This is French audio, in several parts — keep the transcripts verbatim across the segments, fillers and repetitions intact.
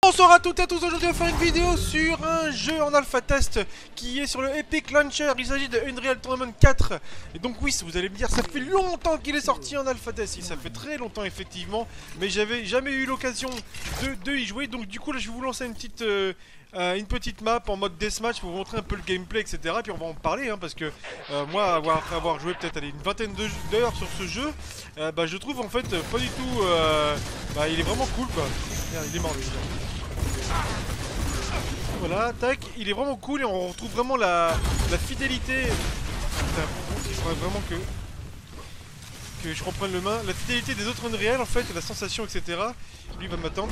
Bonsoir à toutes et à tous, aujourd'hui on va faire une vidéo sur un jeu en alpha test qui est sur le Epic Launcher. Il s'agit de Unreal Tournament quatre. Et donc oui, vous allez me dire, ça fait longtemps qu'il est sorti en alpha test. Ça fait très longtemps effectivement, mais j'avais jamais eu l'occasion de, de y jouer. Donc du coup là je vais vous lancer une petite... Euh, Euh, une petite map en mode deathmatch pour vous montrer un peu le gameplay, et cetera. Puis on va en parler hein, parce que euh, moi, avoir, après avoir joué peut-être une vingtaine d'heures sur ce jeu, euh, bah, je trouve en fait pas du tout. Euh, bah, il est vraiment cool quoi. Merde, il est mort lui. Voilà, tac, il est vraiment cool et on retrouve vraiment la, la fidélité. Putain, il faudrait vraiment que que je reprenne le main. La fidélité des autres Unreal en fait, la sensation, et cetera. Lui va m'attendre.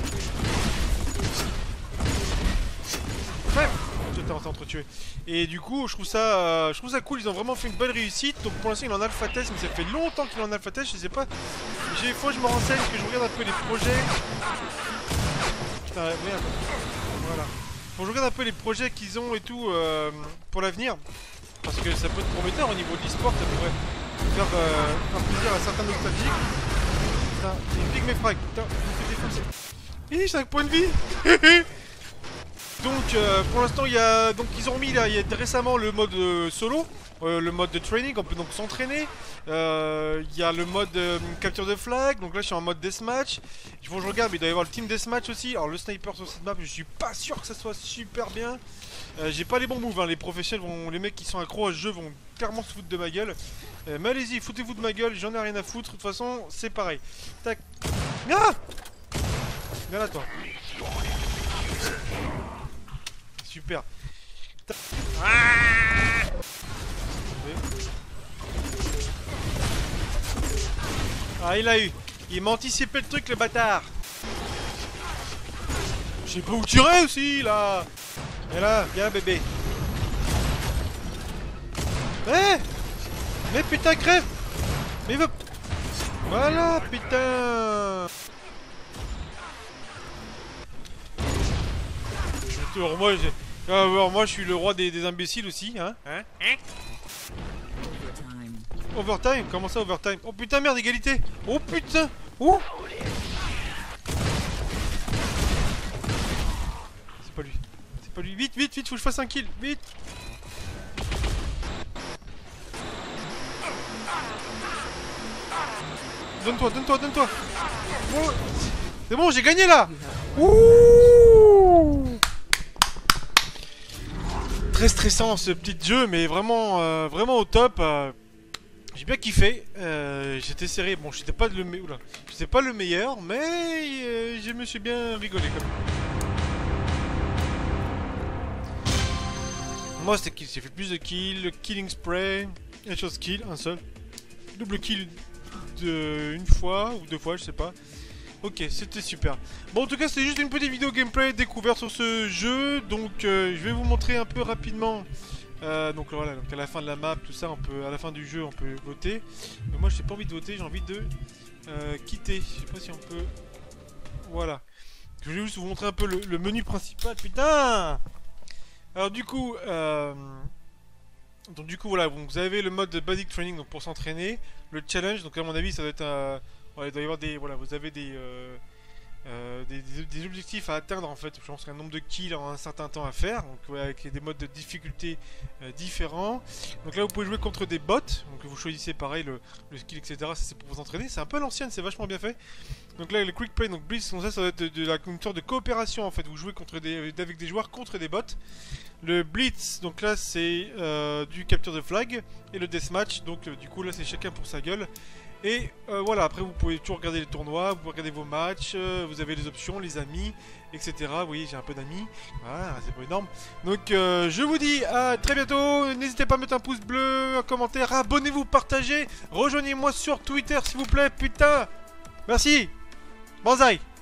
Ouais, je t'ai entretué. Et du coup, je trouve ça, euh, je trouve ça cool. Ils ont vraiment fait une belle réussite. Donc pour l'instant, il est en alpha test, mais ça fait longtemps qu'il est en alpha test. Je sais pas. J'ai fois, je me renseigne, que je regarde un peu les projets. Putain, merde. Voilà. Faut que je regarde un peu les projets qu'ils ont et tout euh, pour l'avenir, parce que ça peut être prometteur au niveau de l'e-sport. Ça pourrait faire euh, un plaisir à certains nostalgiques. Putain, il pique mes frags. Putain, il me fait défoncer. Hi, cinq points de vie. Donc euh, pour l'instant il y a donc ils ont mis là il y a récemment le mode euh, solo, euh, le mode de training, on peut donc s'entraîner. Euh, il y a le mode euh, capture de flag, donc là je suis en mode deathmatch. Il faut que je regarde, mais il doit y avoir le team deathmatch aussi. Alors le sniper sur cette map, je suis pas sûr que ça soit super bien. Euh, J'ai pas les bons moves, hein. Les professionnels vont, les mecs qui sont accros à ce jeu vont clairement se foutre de ma gueule. Euh, mais allez-y, foutez-vous de ma gueule, j'en ai rien à foutre. De toute façon c'est pareil. Tac. Ah, viens là toi. Super. Ah, ah, il a eu. Il m'a anticipé le truc, le bâtard. Je sais pas où tirer aussi, là. Et là, viens, bébé. Eh, mais putain, crève. Mais va... Voilà, putain. Alors moi, alors moi je suis le roi des, des imbéciles aussi, hein, hein, hein. Overtime? Comment ça overtime? Oh putain merde, égalité. Oh putain. Oh. C'est pas lui. C'est pas lui. Vite, vite, vite, faut que je fasse un kill. Vite. Donne-toi, donne-toi, donne-toi. Oh. C'est bon, j'ai gagné là. Ouh. Très stressant ce petit jeu, mais vraiment, euh, vraiment au top. Euh, j'ai bien kiffé. Euh, J'étais serré. Bon, j'étais pas le meilleur. J'étais pas le meilleur, mais euh, je me suis bien rigolé quand même. Moi, c'était kill. J'ai fait plus de kills, killing spray, une chose kill, un seul, double kill de une fois ou deux fois, je sais pas. Ok, c'était super. Bon, en tout cas, c'était juste une petite vidéo gameplay découverte sur ce jeu. Donc, euh, je vais vous montrer un peu rapidement. Euh, donc voilà, donc à la fin de la map, tout ça, on peut, à la fin du jeu, on peut voter. Mais moi, j'ai pas envie de voter, j'ai envie de euh, quitter. Je sais pas si on peut. Voilà. Je vais juste vous montrer un peu le, le menu principal. Putain. Alors du coup, euh... donc du coup voilà, donc, vous avez le mode de basic training donc pour s'entraîner, le challenge. Donc à mon avis, ça doit être un Ouais, il doit y avoir des... Voilà, vous avez des, euh, euh, des, des, des objectifs à atteindre en fait. Je pense qu'un nombre de kills en un certain temps à faire. Donc ouais, avec des modes de difficulté euh, différents. Donc là vous pouvez jouer contre des bots. Donc vous choisissez pareil le, le skill, et cetera. Ça c'est pour vous entraîner. C'est un peu l'ancienne, c'est vachement bien fait. Donc là le quick play, donc Blitz, ça, ça va être de, de la une sorte de coopération en fait. Vous jouez contre des, avec des joueurs contre des bots. Le Blitz, donc là c'est euh, du capture de flag. Et le Deathmatch, donc euh, du coup là c'est chacun pour sa gueule. Et euh, voilà, après vous pouvez toujours regarder les tournois, vous pouvez regarder vos matchs, euh, vous avez les options, les amis, et cetera. Vous voyez, j'ai un peu d'amis, voilà, c'est pas énorme. Donc euh, je vous dis à très bientôt, n'hésitez pas à mettre un pouce bleu, un commentaire, abonnez-vous, partagez, rejoignez-moi sur Twitter s'il vous plaît, putain. Merci, banzai.